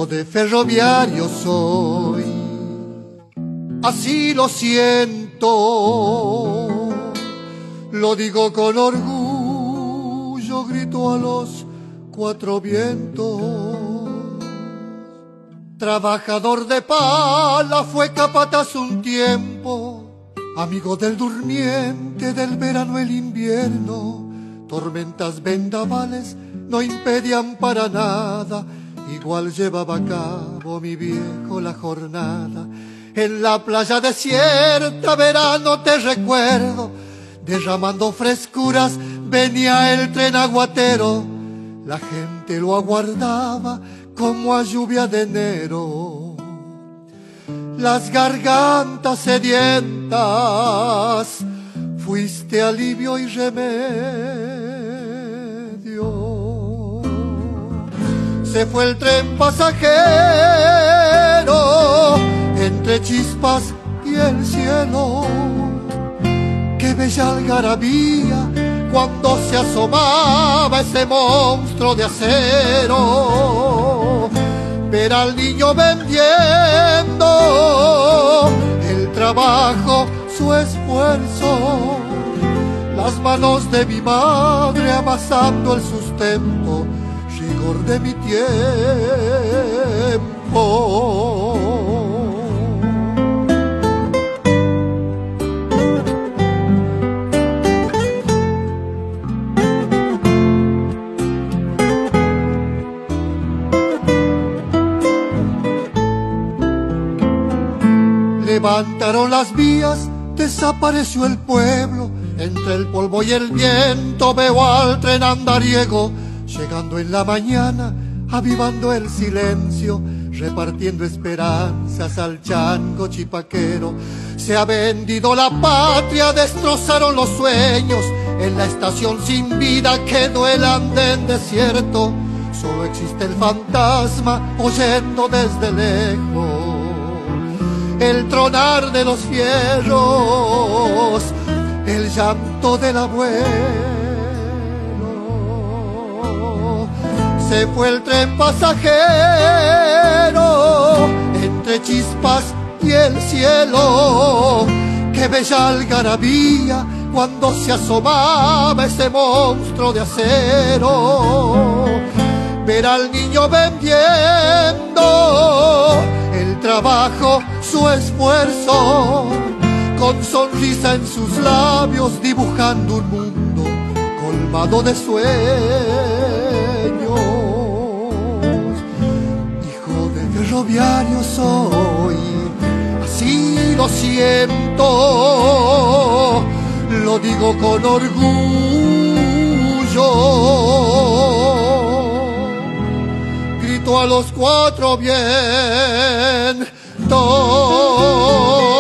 Hijo de ferroviario soy, así lo siento, lo digo con orgullo, grito a los cuatro vientos. Trabajador de pala, fue capataz un tiempo, amigo del durmiente, del verano el invierno. Tormentas, vendavales no impedían para nada, igual llevaba a cabo mi viejo la jornada. En la playa desierta, verano te recuerdo, derramando frescuras venía el tren aguatero. La gente lo aguardaba como a lluvia de enero. Las gargantas sedientas, fuiste alivio y remedio. Se fue el tren pasajero entre chispas y el cielo. Qué bella algarabía cuando se asomaba ese monstruo de acero. Ver al niño vendiendo el trabajo, su esfuerzo, las manos de mi madre amasando el sustento, rigor de mi tiempo. Levantaron las vías, desapareció el pueblo. Entre el polvo y el viento veo al tren andariego, llegando en la mañana, avivando el silencio, repartiendo esperanzas al chango chipaquero. Se ha vendido la patria, destrozaron los sueños, en la estación sin vida quedó el andén desierto. Solo existe el fantasma oyendo desde lejos el tronar de los fierros, el llanto del abuelo. Se fue el tren pasajero entre chispas y el cielo. Qué bella algarabía cuando se asomaba ese monstruo de acero. Ver al niño vendiendo el trabajo, su esfuerzo, con sonrisa en sus labios, dibujando un mundo colmado de sueños. Hijo de ferroviario soy, así lo siento, lo digo con orgullo. Grito a los cuatro vientos.